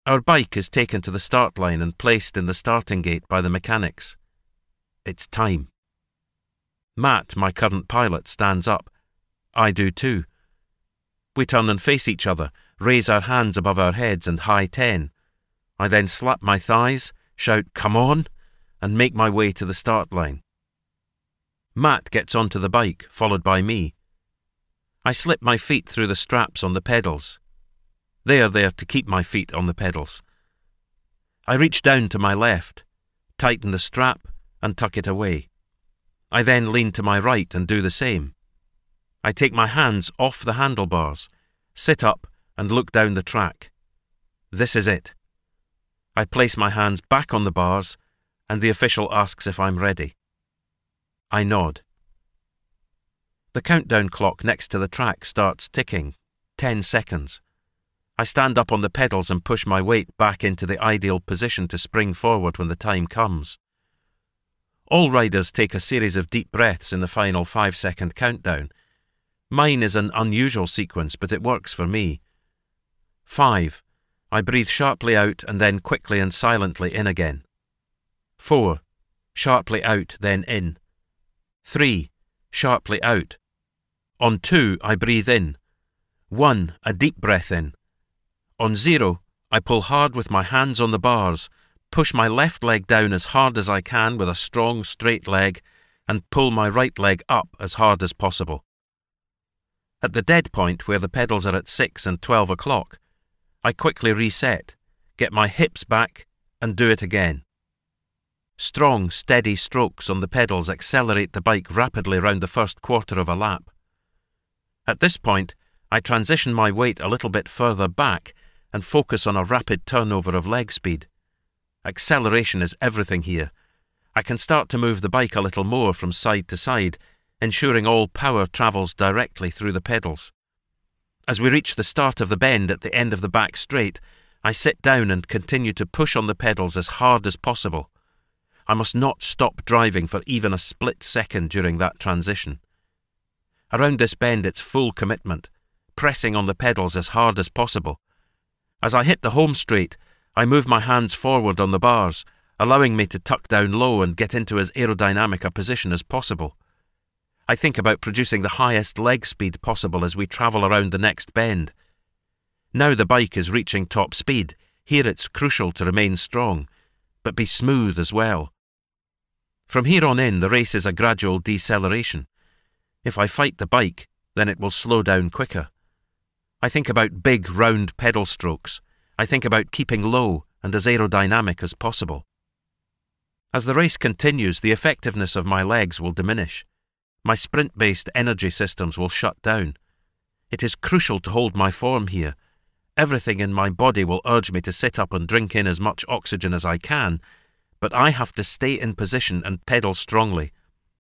Our bike is taken to the start line and placed in the starting gate by the mechanics. It's time. Matt, my current pilot, stands up. I do too. We turn and face each other, raise our hands above our heads and high 10. I then slap my thighs, shout, "Come on!" and make my way to the start line. Matt gets onto the bike, followed by me. I slip my feet through the straps on the pedals. They are there to keep my feet on the pedals. I reach down to my left, tighten the strap and tuck it away. I then lean to my right and do the same. I take my hands off the handlebars, sit up and look down the track. This is it. I place my hands back on the bars and the official asks if I'm ready. I nod. The countdown clock next to the track starts ticking. 10 seconds. I stand up on the pedals and push my weight back into the ideal position to spring forward when the time comes. All riders take a series of deep breaths in the final 5-second countdown. Mine is an unusual sequence, but it works for me. 5. I breathe sharply out and then quickly and silently in again. 4. Sharply out, then in. 3. Sharply out. On 2, I breathe in. 1. A deep breath in. On 0, I pull hard with my hands on the bars, push my left leg down as hard as I can with a strong, straight leg, and pull my right leg up as hard as possible. At the dead point, where the pedals are at 6 and 12 o'clock, I quickly reset, get my hips back, and do it again. Strong, steady strokes on the pedals accelerate the bike rapidly round the first quarter of a lap. At this point, I transition my weight a little bit further back and focus on a rapid turnover of leg speed. Acceleration is everything here. I can start to move the bike a little more from side to side, ensuring all power travels directly through the pedals. As we reach the start of the bend at the end of the back straight, I sit down and continue to push on the pedals as hard as possible. I must not stop driving for even a split second during that transition. Around this bend it's full commitment, pressing on the pedals as hard as possible. As I hit the home straight, I move my hands forward on the bars, allowing me to tuck down low and get into as aerodynamic a position as possible. I think about producing the highest leg speed possible as we travel around the next bend. Now the bike is reaching top speed. Here it's crucial to remain strong, but be smooth as well. From here on in, the race is a gradual deceleration. If I fight the bike, then it will slow down quicker. I think about big, round pedal strokes. I think about keeping low and as aerodynamic as possible. As the race continues, the effectiveness of my legs will diminish. My sprint-based energy systems will shut down. It is crucial to hold my form here. Everything in my body will urge me to sit up and drink in as much oxygen as I can, but I have to stay in position and pedal strongly,